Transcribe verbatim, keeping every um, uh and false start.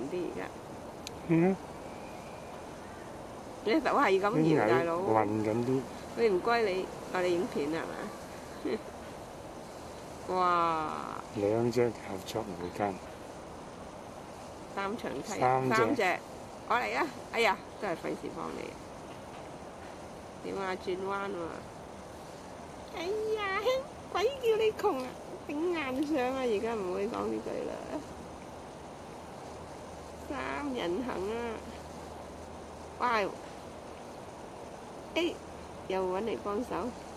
啲而家。 嗯， 你手係咁搖，大佬。 暈緊啲。 你唔該你，我哋影片係嘛？哇！ 兩隻合作無間。 三長梯， 三隻。 三隻，我嚟啊！哎呀，真係費事幫你。點啊？轉彎喎！哎呀，鬼叫你窮啊！頂硬上啊！而家唔會講呢句啦。三人行啊！哇！哎，又揾嚟幫手。